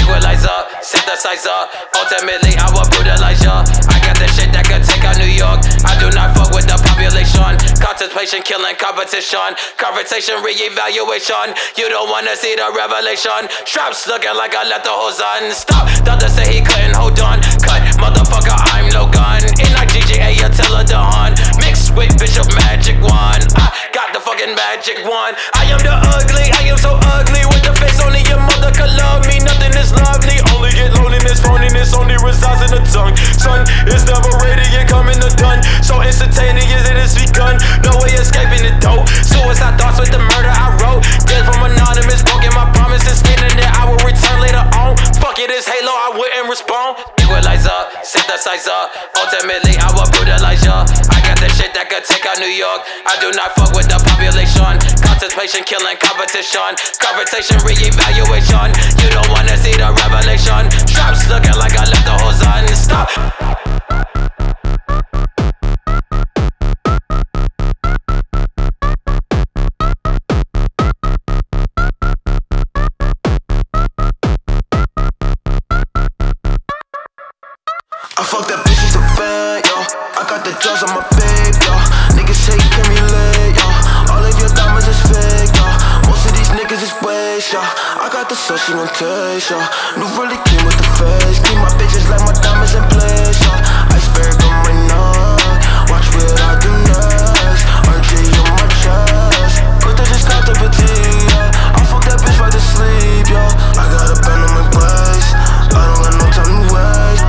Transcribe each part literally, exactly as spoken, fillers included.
Equalizer, synthesizer, ultimately I will brutalize ya. I got the shit that could take out New York. I do not fuck with the population. Contemplation, killing, competition. Confrontation, re-evaluation. You don't wanna see the revelation. Straps looking like I left the hose on. Stop, doctor say he couldn't hold on. Cut, motherfucker, I'm Logan. In like G G A, Attila Dawn. Mixed with Bishop Magic Wand. I got the fucking magic wand. I am the ugly, I am so ugly. With the face only your mother could love me. Nothing is lovely, only get loneliness. Phoniness only resides in the tongue. Son, it's never radiant, coming to done. So instantaneous, it is begun. No way escaping it though. Suicide thoughts with the murder I wrote. Dead from anonymous, broken my promises. Stating that I will return later on. Fuck it, it's Halo, I wouldn't respond. Equalizer, synthesizer, ultimately I will brutalize ya. I got the shit that could take out New York. I do not fuck with the population. Contemplation, killing, competition. Confrontation, re-evaluation. You don't wanna see the revelation. Straps looking like I left the hose on. Stop. I fuck that bitch, she's a fan, yo. I got the drugs on my babe, yo. Niggas say can me late, yo. All of your diamonds is fake, yo. Most of these niggas is waste, yo. I got the sauce, she gon' taste, yo. New really came with the face. Keep my bitches like my diamonds in place, yo. Iceberg on my neck. Watch what I do next. R J on my chest. But they just got the fatigue, yeah. I fuck that bitch right to sleep, yo. I got a band on my place. I don't got no time to waste.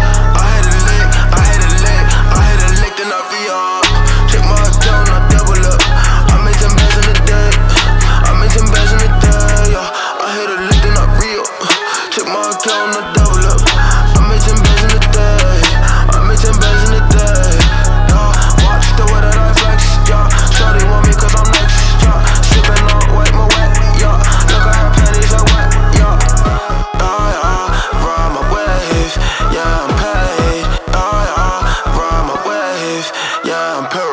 Check my account, I double up. I made ten bands in a day. I made ten bands in a day, yeah. I hit a lick, then I re-up. Check my account, I double up. I made ten bands in a day. I made ten bands in a day, yeah. Watch the way that I flex, yeah. Shawty want me cause I'm next, yeah. Sippin' on wet, my wet, yeah. Look at her panties, I wet, yeah. Yeah, yeah. Ride my wave, yeah, I'm paid. Yeah, yeah. Ride my wave, yeah, I'm paid.